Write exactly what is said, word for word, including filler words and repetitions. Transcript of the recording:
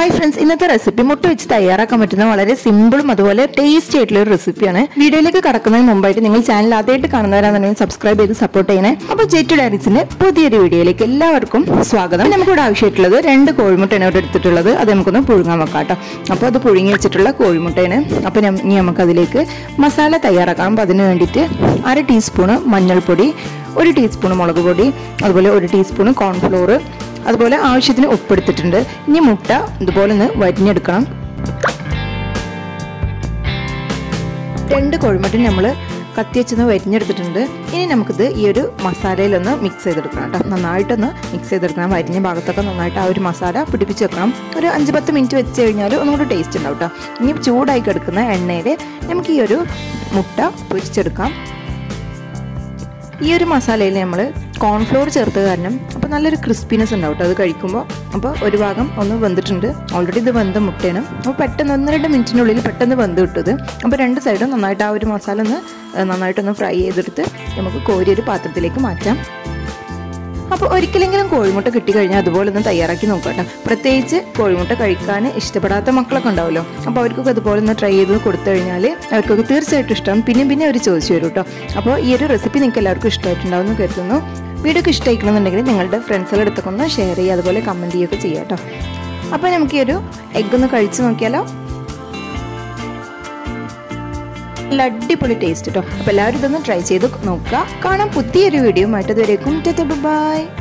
Hi friends, ഇന്നത്തെ recipe മുട്ട വെച്ച് തയ്യാറാക്കാൻ പറ്റുന്ന വളരെ സിമ്പിളും അതുപോലെ ടേസ്റ്റി ആയിട്ടുള്ള ഒരു റെസിപ്പിയാണ്. വീഡിയോയിലേക്ക് കടക്കുന്നതിന് മുമ്പായിട്ട് നിങ്ങൾ ചാനൽ ആദ്യമായിട്ട് കാണുന്നവരാണെന്നുണ്ടെങ്കിൽ സബ്സ്ക്രൈബ് ചെയ്ത് സപ്പോർട്ട് ചെയ്യണേ. അപ്പോൾ ജെറ്റു ഡയറീസിന്റെ പുതിയൊരു വീഡിയോയിലേക്ക് എല്ലാവർക്കും സ്വാഗതം. നമുക്കിവിടെ ആവശ്യമായിട്ടുള്ളത് രണ്ട് കോഴിമുട്ടയാണ് ഇവിടെ എടുത്തിട്ടുള്ളത്. അത് നമുക്കൊന്ന് പുഴുങ്ങാൻ വെക്കാം കേട്ടോ. അപ്പോൾ അത് പുഴുങ്ങി വെച്ചിട്ടുള്ള കോഴിമുട്ടയാണ്. അപ്പോൾ ഇനി നമുക്ക് അതിലേക്ക് മസാല തയ്യാറാക്കാം. അപ്പോൾ അതിന് വേണ്ടിയിട്ട് അര ടീസ്പൂണ് മഞ്ഞൾപ്പൊടി, ഒരു ടീസ്പൂൺ മുളക് പൊടി, അതുപോലെ ഒരു ടീസ്പൂൺ കോൺഫ്ലോർ, അതുപോലെ ആവശ്യത്തിന് ഉപ്പെടുത്തിട്ടുണ്ട്. ഇനി മുട്ട ഇതുപോലെ ഒന്ന് വരിഞ്ഞെടുക്കണം. രണ്ട് കോഴിമുട്ട നമ്മൾ കത്തി വെച്ചൊന്ന് വരിഞ്ഞെടുത്തിട്ടുണ്ട്. ഇനി നമുക്കിത് ഈ ഒരു മസാലയിലൊന്ന് മിക്സ് ചെയ്തെടുക്കണം കേട്ടോ. നന്നായിട്ടൊന്ന് മിക്സ് ചെയ്തെടുക്കണം. വരിഞ്ഞ ഭാഗത്തൊക്കെ നന്നായിട്ട് ആ ഒരു മസാല പിടിപ്പിച്ച് വെക്കണം. ഒരു അഞ്ച് പത്ത് മിനിറ്റ് വെച്ച് കഴിഞ്ഞാൽ ഒന്നുകൂടി ടേസ്റ്റ് ഉണ്ടാവും കേട്ടോ. ഇനി ചൂടായി കിടക്കുന്ന എണ്ണയിൽ നമുക്ക് ഈ ഒരു മുട്ട പൊരിച്ചെടുക്കാം. ഈ ഒരു മസാലയിൽ നമ്മൾ കോൺഫ്ലോർ ചേർത്ത് കാരണം അപ്പോൾ നല്ലൊരു ക്രിസ്പിനെസ് ഉണ്ടാവും കേട്ടോ അത് കഴിക്കുമ്പോൾ. അപ്പോൾ ഒരു ഭാഗം ഒന്ന് വെന്തിട്ടുണ്ട്. ഓൾറെഡി ഇത് വെന്ത മുട്ടയാണ്. അപ്പോൾ പെട്ടെന്ന് ഒന്ന് രണ്ട് മിനിറ്റിനുള്ളിൽ പെട്ടെന്ന് വെന്ത് കിട്ടുന്നത്. അപ്പോൾ രണ്ട് സൈഡും നന്നായിട്ട് ആ ഒരു മസാല ഒന്ന് നന്നായിട്ടൊന്ന് ഫ്രൈ ചെയ്തെടുത്ത് നമുക്ക് കോരി ഒരു പാത്രത്തിലേക്ക് മാറ്റാം. അപ്പോൾ ഒരിക്കലെങ്കിലും കോഴിമുട്ട കിട്ടിക്കഴിഞ്ഞാൽ അതുപോലെ ഒന്ന് തയ്യാറാക്കി നോക്കട്ടെ. പ്രത്യേകിച്ച് കോഴിമുട്ട കഴിക്കാൻ ഇഷ്ടപ്പെടാത്ത മക്കളൊക്കെ ഉണ്ടാവുമല്ലോ. അപ്പോൾ അവർക്കൊക്കെ അതുപോലെ ഒന്ന് ട്രൈ ചെയ്ത് കൊടുത്തു കഴിഞ്ഞാൽ അവർക്കൊക്കെ തീർച്ചയായിട്ടും ഇഷ്ടം. പിന്നെ പിന്നെ അവർ ചോദിച്ചു വരും കേട്ടോ. അപ്പോൾ ഈ ഒരു റെസിപ്പി നിങ്ങൾക്ക് എല്ലാവർക്കും ഇഷ്ടമായിട്ടുണ്ടാവുമെന്ന് കരുതുന്നു. വീഡിയോക്ക് ഇഷ്ടമായിക്കണമെന്നുണ്ടെങ്കിൽ നിങ്ങളുടെ ഫ്രണ്ട്സുകളുടെ അടുത്തൊക്കെ ഒന്ന് ഷെയർ ചെയ്യുക, അതുപോലെ കമൻറ്റ് ചെയ്യുകയൊക്കെ ചെയ്യാം കേട്ടോ. അപ്പോൾ നമുക്ക് ഈ ഒരു എഗ്ഗ് ഒന്ന് കഴിച്ച് നോക്കിയാലോ. നല്ല അടിപൊളി ടേസ്റ്റ് കേട്ടോ. അപ്പോൾ എല്ലാവരും ഇതൊന്ന് ട്രൈ ചെയ്ത് നോക്കുക. കാണാം പുതിയൊരു വീഡിയോ ആയിട്ട്. ഇതുവരേക്കും ബൈ.